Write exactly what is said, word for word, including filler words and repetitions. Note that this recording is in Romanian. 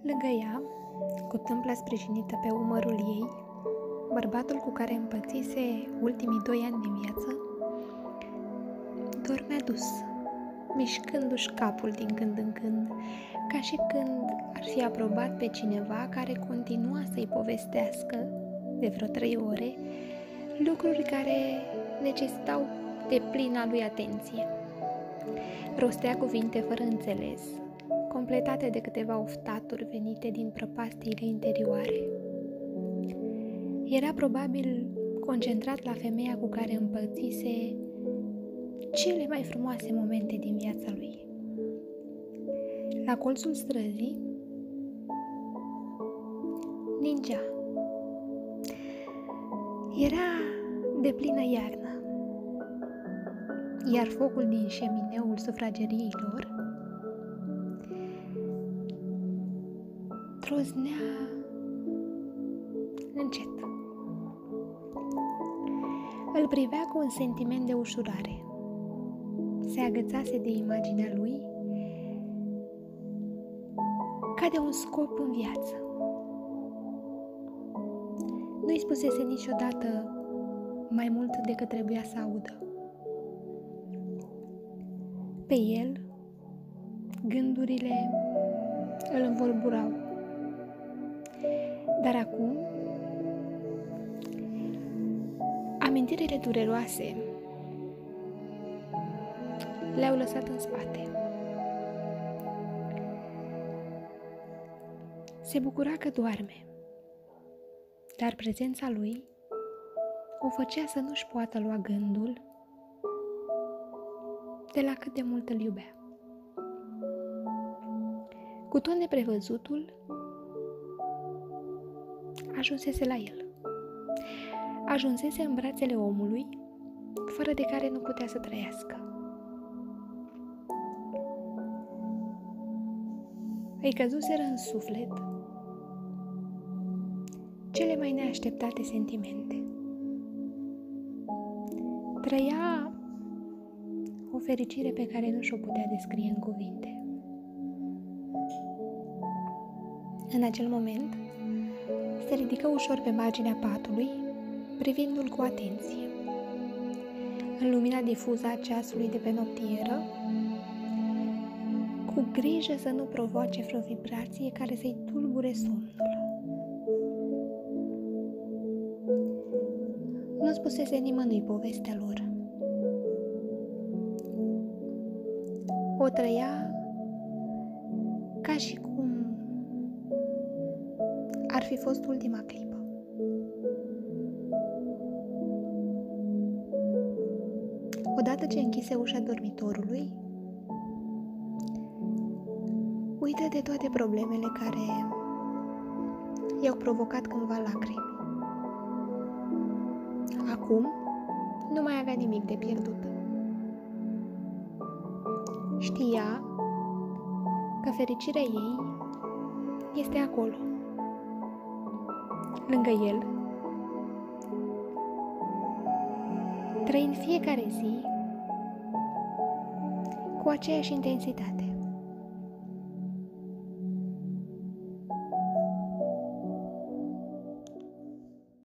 Lângă ea, cu tâmpla sprijinită pe umărul ei, bărbatul cu care împățise ultimii doi ani din viață, dormea dus, mișcându-și capul din când în când, ca și când ar fi aprobat pe cineva care continua să-i povestească, de vreo trei ore, lucruri care necesitau de plina lui atenție. Rostea cuvinte fără înțeles, completate de câteva oftaturi venite din prăpastiile interioare. Era probabil concentrat la femeia cu care împărțise cele mai frumoase momente din viața lui. La colțul străzii ningea. Era de plină iarnă, iar focul din șemineul sufrageriei lor troznea încet. Îl privea cu un sentiment de ușurare. Se agățase de imaginea lui ca de un scop în viață. Nu-i spusese niciodată mai mult decât trebuia să audă. Pe el, gândurile îl învolburau. Dar acum, amintirile dureroase le-au lăsat în spate. Se bucura că doarme, dar prezența lui o făcea să nu-și poată lua gândul de la cât de mult îl iubea. Cu tot neprevăzutul, ajunsese la el. Ajunsese în brațele omului, fără de care nu putea să trăiască. Îi căzuseră în suflet cele mai neașteptate sentimente. Trăia o fericire pe care nu și-o putea descrie în cuvinte. În acel moment, se ridică ușor pe marginea patului, privindu-l cu atenție. În lumina difuză a ceasului de pe noptieră, cu grijă să nu provoace vreo vibrație care să-i tulbure somnul. Nu spusese nimănui povestea lor. O trăia ca și cum ar fi fost ultima clipă. Odată ce închise ușa dormitorului, uită de toate problemele care i-au provocat cândva lacrimi. Acum nu mai avea nimic de pierdut. Știa că fericirea ei este acolo, lângă el, trăind fiecare zi cu aceeași intensitate.